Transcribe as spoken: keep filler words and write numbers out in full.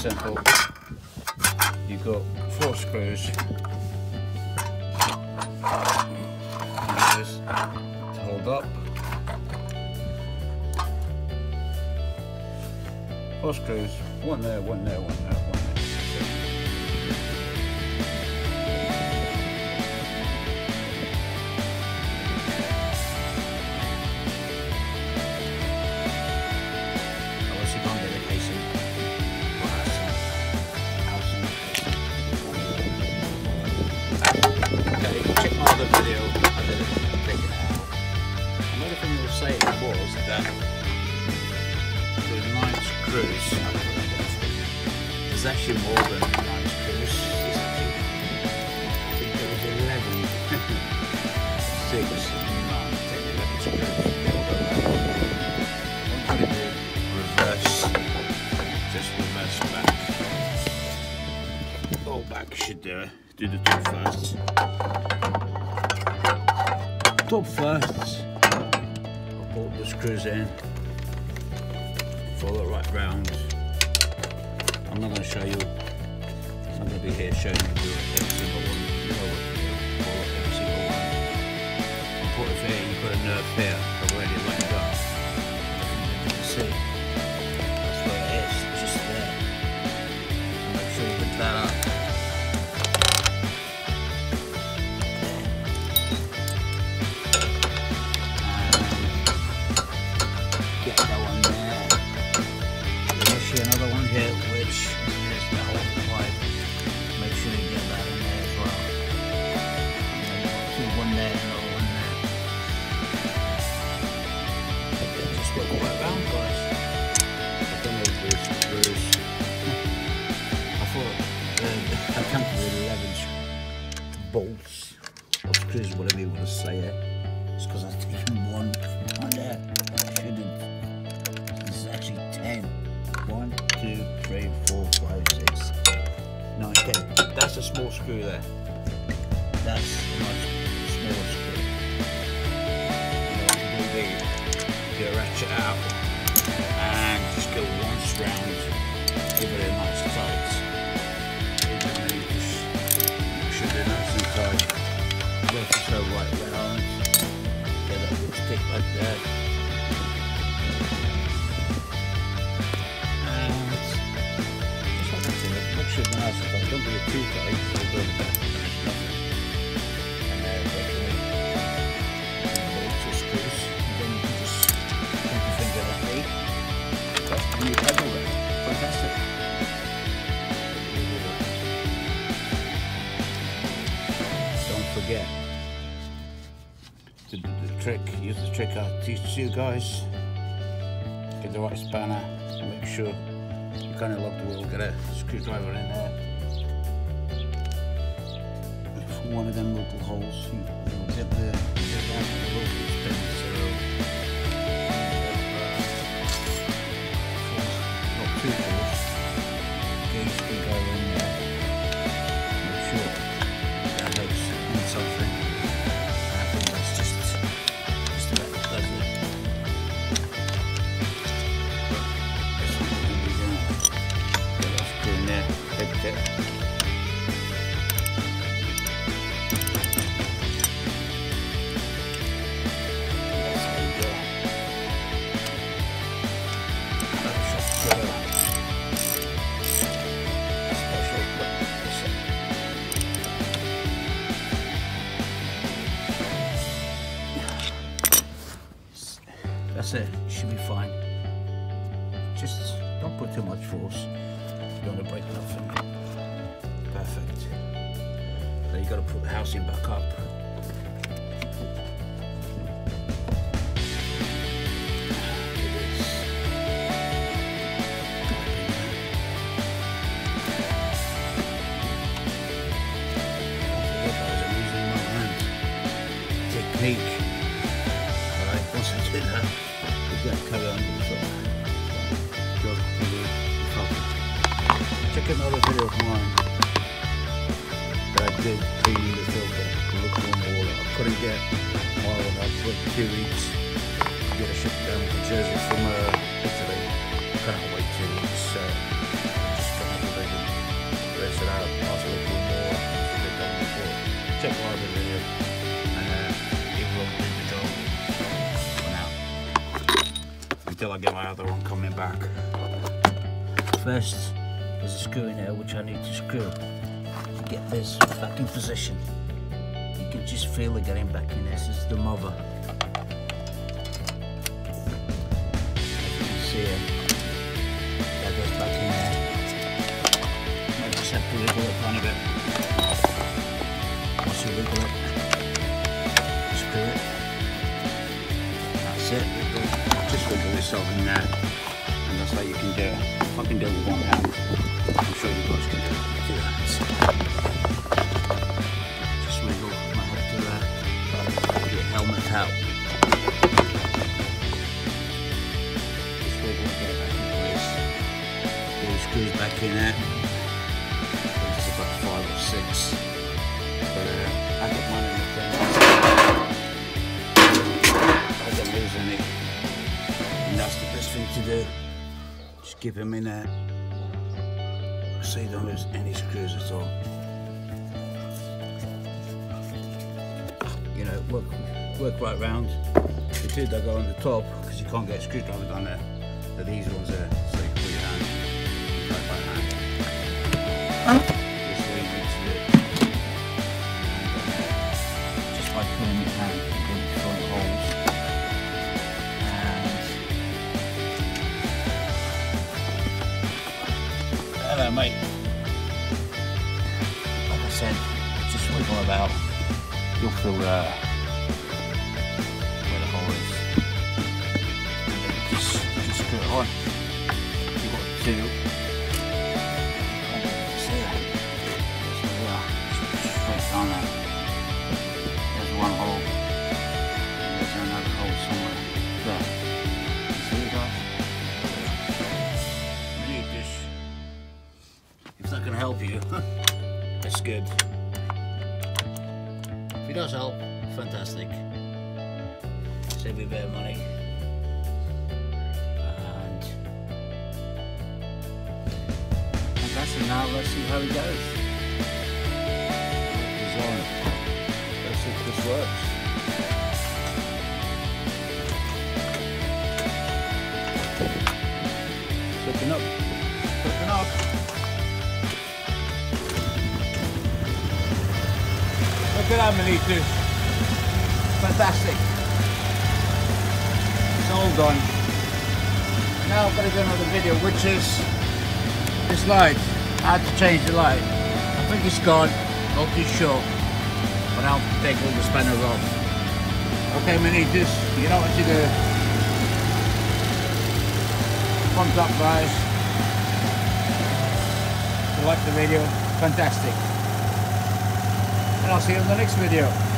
simple. You've got four screws to hold up. Four screws, one there, one there, one there, one there. Unless you can't get a casing. Okay, check my other video. I did it, take it out. Another thing they were saying was that there's nine screws. There's actually more than nine screws. There's actually, I think there was eleven. Six, nine, ten, eleven screws. What you do, reverse, just reverse back. Go back, should do it. Do the top first. Top first. I'll put the screws in. Follow it right round. I'm not going to show you. I'm not going to be here showing you do every single one. You know what to do. Follow every single one. I'll put it here. You've got a nerve here. I've already lined up. You can see. That's where it is. Just there. Make sure you pick that up. Another one here, which is the whole pipe. Make sure you get that in there as well. And then you've got one there, another one there. Just work all right round, guys. I don't know if there's screws. I thought uh, I come to the eleven bolts or screws, whatever you want to say it. It's because I've taken one on there. I shouldn't. This is actually ten. One, two, three, four, five, six, nine, ten. That's a small screw there. That's a much smaller screw. You know what you do there? You ratchet out and just go once round. Give it a nice tight. And then you just make sure they're nice and tight. Work it so right round. Get that good stick like that. Make sure the nice and don't do it too tight, it'll go back. And then break two screws, and then you can just put your finger at eight. And you pedal there. Fantastic. Don't forget to do the trick, use the trick I teach you guys. Get the right spanner and make sure you kind of lock the wheel, get a screwdriver in there. One of them little holes, you know, get the, get that little spin, so not too close. Gauge screwdriver in there. Make sure that helps in something. I think that's just, just about the pleasure. Take it. That's how you go. Special That's it. You should be fine. Just don't put too much force. You don't want to break nothing. Perfect. Then you got to put the housing back up. Technique. Alright, once I do that, you got to carry on with the top. Check another video of mine that I did cleaning the filter. Look on the wall. I couldn't get more than I took two weeks to get a ship down to Jersey from uh, Italy. I can't wait two weeks, so I'm just gonna until I get my other one coming back. First, there's a screw in here which I need to screw to get this back in position. You can just feel it getting back in. This is the mother. As you can see it, that goes back in there. I just have to wiggle it a tiny bit. Once you wiggle it, screw it. That's it. Just wiggle this over in there, and that's how you can do it. If I can do it with one hand, I'm sure you guys can do it with two hands. Just wiggle. I might have to uh, get your helmet out. Just wiggle, get it back in place. Get the screws back in there. There's about five or six. But uh, I got mine in the thing. I don't lose any. And that's the best thing to do. Just keep them in there so you don't lose any screws at all. You know, work, work right round. The two that go on the top, because you can't get a screwdriver down there. But these ones are, so you put your hand right by hand. This way you need to do it. Just by pulling your hand, you can fill the holes. Hello mate. Like I said, just wiggle about. You'll feel uh, where the hole is. Just, just screw it on. You've got two. Just here. So there. Just straight down there. There's one hole. And there's another hole somewhere. There. See you guys? If that can help you, that's good. If it does help, fantastic. Save you a bit of money. And, and that's it. Now let's see how it goes. Design. Let's see if this works. Clicking up. Clicking up. Look at that, Manitas. Fantastic. It's all done. Now I've got to do another video, which is this light. I had to change the light. I think it's gone, not too sure. But I'll take all the spanners off. Okay, Manitas, you know what to do. Thumbs up, guys. If you like the video, fantastic. And I'll see you in the next video.